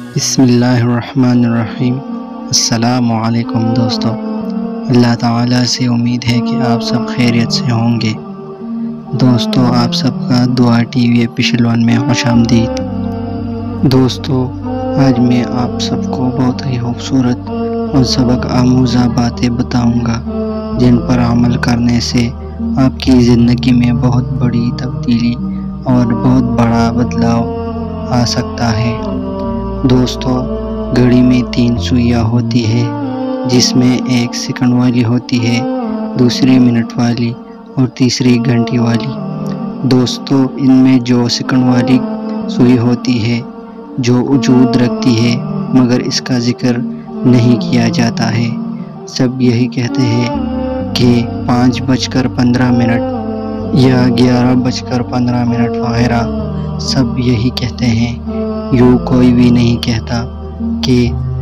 بسم اللہ الرحمن الرحیم۔ السلام علیکم دوستو، اللہ تعالیٰ سے امید ہے کہ آپ سب خیریت سے ہوں گے۔ دوستو، آپ سب کا دعا ٹی وی ایپیشل 1 میں خوش آمدید۔ دوستو، آج میں آپ سب کو بہت ہی خوبصورت اور سبق آموزہ باتیں بتاؤں گا جن پر عمل کرنے سے آپ کی زندگی میں بہت بڑی تبدیلی اور بہت بڑا بدلاؤ آ سکتا ہے۔ دوستو، گھڑی میں 3 سوئیاں ہوتی ہے، جس میں ایک سیکنڈ والی ہوتی ہے، دوسری منٹ والی اور تیسری گھنٹی والی۔ دوستو، ان میں جو سیکنڈ والی سوئی ہوتی ہے جو وجود رکھتی ہے مگر اس کا ذکر نہیں کیا جاتا ہے۔ سب یہی کہتے ہیں کہ 5:15 یا 11:15 وغیرہ، سب یہی کہتے ہیں۔ یوں کوئی بھی نہیں کہتا کہ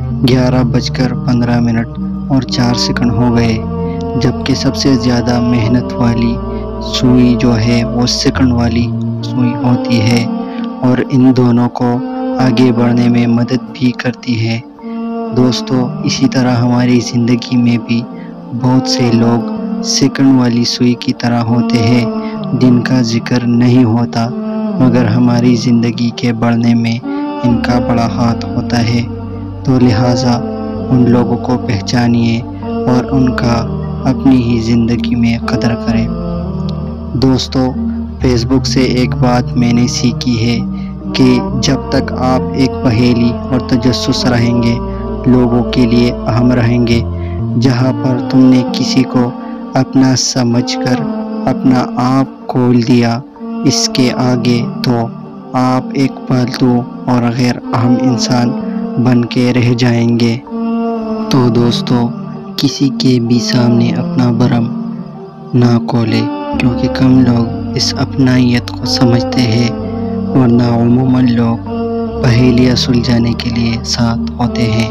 11:15 اور 4 سیکنڈ ہو گئے، جبکہ سب سے زیادہ محنت والی سوئی جو ہے وہ سیکنڈ والی سوئی ہوتی ہے اور ان دونوں کو آگے بڑھنے میں مدد بھی کرتی ہے۔ دوستو، اسی طرح ہماری زندگی میں بھی بہت سے لوگ سیکنڈ والی سوئی کی طرح ہوتے ہیں جن کا ذکر نہیں ہوتا مگر ہماری زندگی کے بڑھنے میں ان کا بڑا ہاتھ ہوتا ہے۔ تو لہٰذا ان لوگوں کو پہچانیے اور ان کا اپنی ہی زندگی میں قدر کریں۔ دوستو، فیس بک سے ایک بات میں نے سیکھی ہے کہ جب تک آپ ایک پہیلی اور تجسس رہیں گے، لوگوں کے لیے اہم رہیں گے، جہاں پر تم نے کسی کو اپنا سمجھ کر اپنا آپ کھول دیا، اس کے آگے تو آپ ایک پالتو اور غیر اہم انسان بن کے رہ جائیں گے۔ تو دوستو، کسی کے بھی سامنے اپنا برم نہ کھولے، کیونکہ کم لوگ اس اپنائیت کو سمجھتے ہیں، ورنہ عموماً لوگ پہیلیاں سلجھانے کے لیے ساتھ ہوتے ہیں۔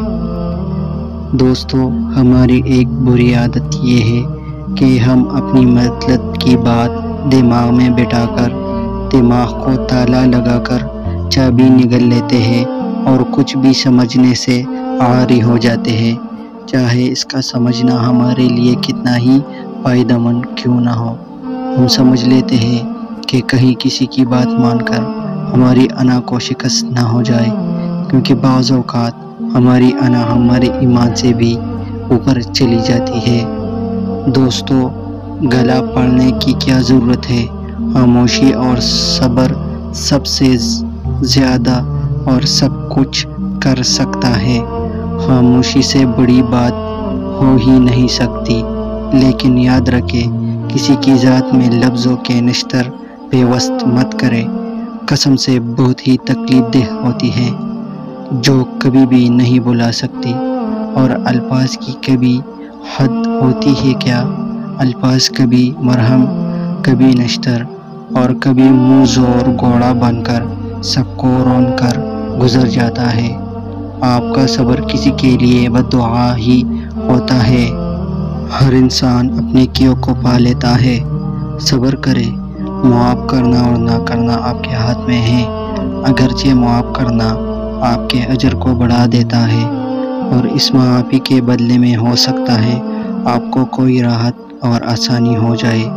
دوستو، ہماری ایک بری عادت یہ ہے کہ ہم اپنی مطلب کی بات دماغ میں بٹھا کر دماغ کو تالا لگا کر چابی نگل لیتے ہیں اور کچھ بھی سمجھنے سے عاری ہو جاتے ہیں، چاہے اس کا سمجھنا ہمارے لیے کتنا ہی فائدہ مند کیوں نہ ہو۔ ہم سمجھ لیتے ہیں کہ کہیں کسی کی بات مان کر ہماری انا کو شکست نہ ہو جائے، کیونکہ بعض اوقات ہماری انا ہمارے ایمان سے بھی اوپر چلی جاتی ہے۔ دوستو، گلا پڑنے کی کیا ضرورت ہے؟ خاموشی اور صبر سب سے زیادہ اور سب کچھ کر سکتا ہے۔ خاموشی سے بڑی بات ہو ہی نہیں سکتی، لیکن یاد رکھے، کسی کی ذات میں لفظوں کے نشتر پیوست مت کرے۔ قسم سے بہت ہی تکلیف دہ ہوتی ہے، جو کبھی بھی نہیں بلا سکتی، اور الفاظ کی کبھی حد ہوتی ہے کیا؟ الفاظ کبھی مرہم، کبھی نشتر اور کبھی منہ زور گھوڑا بن کر سب کو رون کر گزر جاتا ہے۔ آپ کا صبر کسی کے لیے بددعا ہی ہوتا ہے۔ ہر انسان اپنے کیوں کو پا لیتا ہے۔ صبر کرے۔ معاف کرنا اور نہ کرنا آپ کے ہاتھ میں ہے، اگرچہ معاف کرنا آپ کے اجر کو بڑھا دیتا ہے اور اس معافی کے بدلے میں ہو سکتا ہے آپ کو کوئی راحت اور آسانی ہو جائے،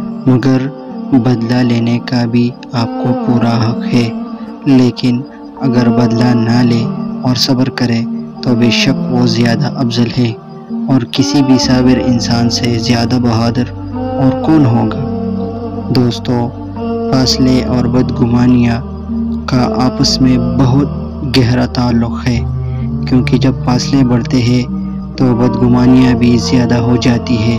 مگر بدلہ لینے کا بھی آپ کو پورا حق ہے۔ لیکن اگر بدلہ نہ لے اور صبر کرے تو بے شک وہ زیادہ افضل ہے، اور کسی بھی صابر انسان سے زیادہ بہادر اور کون ہوگا؟ دوستو، فاصلے اور بدگمانیاں کا آپس میں بہت گہرا تعلق ہے، کیونکہ جب فاصلے بڑھتے ہیں تو بدگمانیاں بھی زیادہ ہو جاتی ہے۔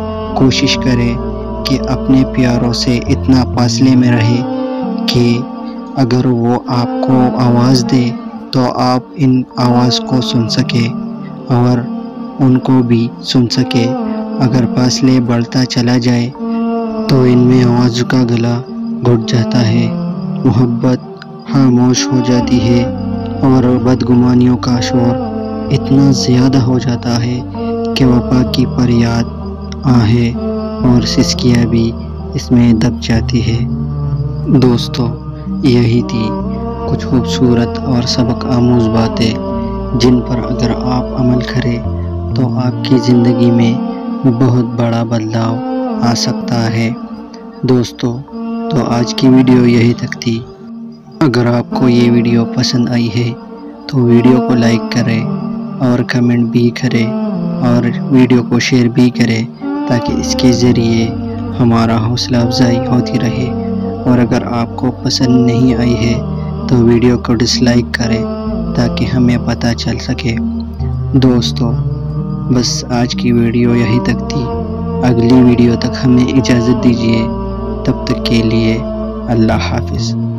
کوشش کرے کہ اپنے پیاروں سے اتنا فاصلے میں رہے کہ اگر وہ آپ کو آواز دے تو آپ ان آواز کو سن سکے اور ان کو بھی سن سکے۔ اگر فاصلے بڑھتا چلا جائے تو ان میں آواز کا گلا گھٹ جاتا ہے، محبت خاموش ہو جاتی ہے اور بدگمانیوں کا شور اتنا زیادہ ہو جاتا ہے کہ وفا کی فریاد، آہیں اور سسکیاں بھی اس میں دب جاتی ہے۔ دوستو، یہی تھی کچھ خوبصورت اور سبق آموز باتیں جن پر اگر آپ عمل کریں تو آپ کی زندگی میں بہت بڑا بدلاؤ آ سکتا ہے۔ دوستو تو آج کی ویڈیو یہی تک تھی۔ اگر آپ کو یہ ویڈیو پسند آئی ہے تو ویڈیو کو لائک کریں اور کمنٹ بھی کریں اور ویڈیو کو شیئر بھی کریں تاکہ اس کے ذریعے ہمارا حوصلہ افزائی ہوتی رہے۔ اور اگر آپ کو پسند نہیں آئی ہے تو ویڈیو کو ڈس لائک کریں تاکہ ہمیں پتہ چل سکے۔ دوستو بس آج کی ویڈیو یہی تک تھی۔ اگلی ویڈیو تک ہمیں اجازت دیجیے، تب تک کے لیے اللہ حافظ۔